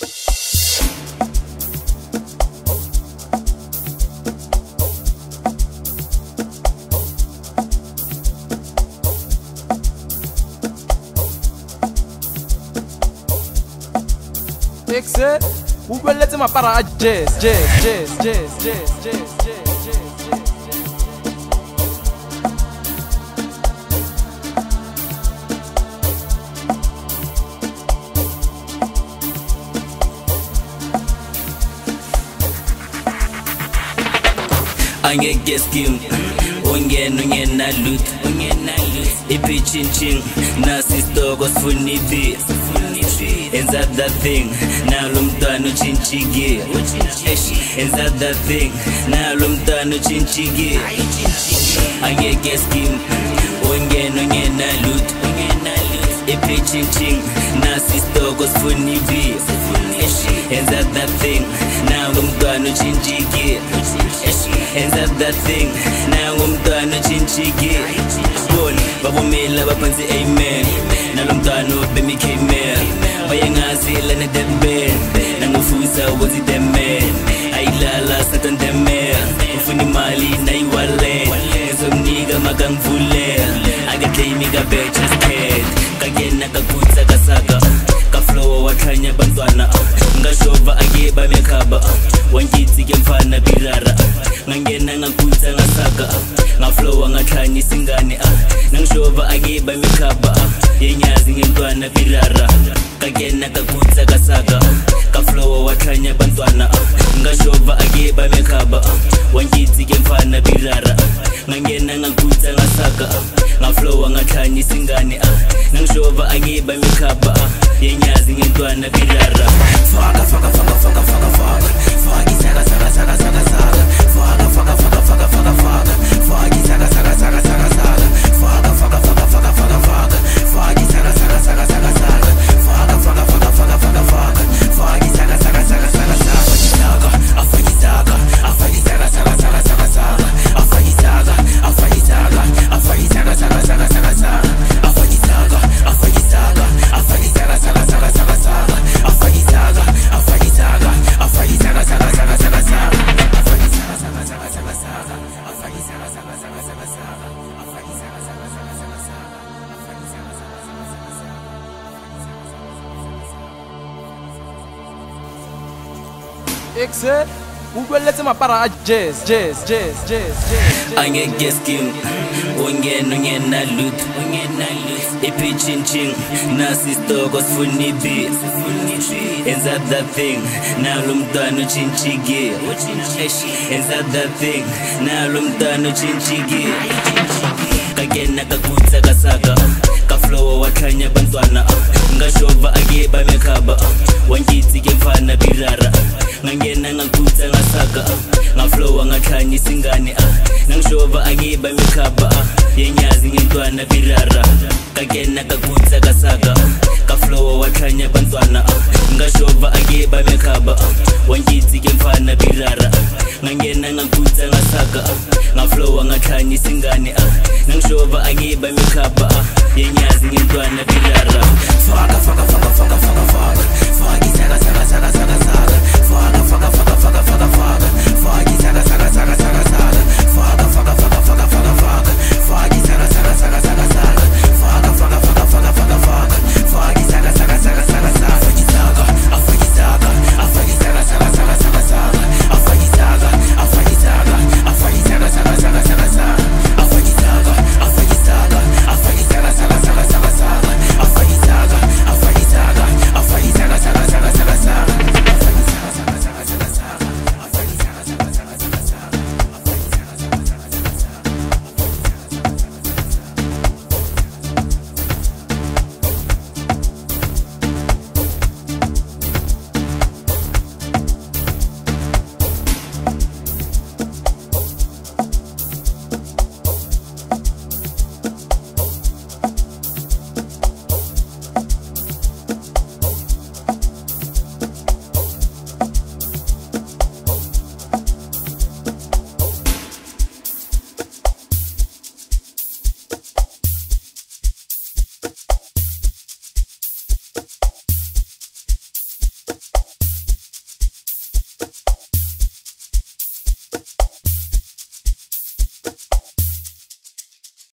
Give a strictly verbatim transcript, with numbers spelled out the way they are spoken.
Exe, vous pouvez laisser Mapara à jazz, jazz, jazz, jazz, jazz, jazz, jazz, jazz. Angeke skim ungena ungena loot ungena loot ipi chin chin nasi stoko sifuni this enza that thing nalo mntwana uchinchige enza that thing nalo mntwana uchinchige angeke skim ungena ungena loot ungena loot ipi chin chin nasi stoko sifuni this enza that thing nalo mntwana uchinchige enza that thing nangu mntwana uchinchige bona babomela baphansi amen nalo mntwana bemikhamer bayangazi lana dembe nangu Fuza wazi dembe ayilala satan dembe ufuni mali nayiwale ezomnika makangivule akaclaimi kabeja scared kagena kakutsa kasaka kaflow wakhanya bantwana ngashova akeba mekhaba wangithi ke mfana birara ngangena ngakutsa ngasaka ngaflow ngakhanya isingane nangishova akeba mekhaba yenyazi ngentwana birara kagena kakutsa kasaka kaflow wakhanya bantwana ngashova akeba mekhaba wangithi ke mfana birara ngangena ngakutsa ngasaka ngaflow ngakhanya isingane nangishova akeba mekhaba yenyazi ngentwana birara faka faka faka faka faka faka Faki Zaka Zaka Zaka Zaka Zaka faka faka faka faka faka faka Faki Zaka Zaka Zaka Zaka Zaka faka faka faka faka faka faka Faki Zaka Zaka Zaka Zaka Zaka faka faka faka faka faka faka Faki Zaka Zaka Zaka Zaka Zaka Faki Zaka Faki Zaka Zaka Zaka Zaka Zaka Faki Zaka Faki Zaka Faki Zaka Zaka Zaka Zaka Zaka Faki Zaka Faki Zaka Faki Zaka Zaka Zaka Zaka Zaka Faki Zaka Faki Zaka Faki Zaka Zaka Zaka Zaka Zaka Faki Zaka Zaka Zaka Zaka Zaka Faki Zaka Zaka Zaka Zaka Zaka Exe, vous pouvez laisser Mapara à jazz, jazz, jazz, jazz, jazz. Angeke skim ungena ungena loot ungena loot ipi chin chin nasi stoko sifuni this enza that thing nalo mntwana uchinchige enza that thing nalo mntwana uchinchige kagena kakutsa kasaka kaflow wakhanya bantwana ngashova akeba mekhaba wangithi ke mfana birara ngangena ngakutsa ngasaka ngaflow ngakhanya isingane nangishova akeba mekhaba yenyazi ngentwana birara kagena kakutsa kasaka kaflow wakhanya bantwana ngashova akeba mekhaba wangithi ke mfana birara ngangena ngakutsa ngasaka ngaflow ngakhanya isingane nangishova akeba mekhaba yenyazi ngentwana birara faka faka faka faka faka faka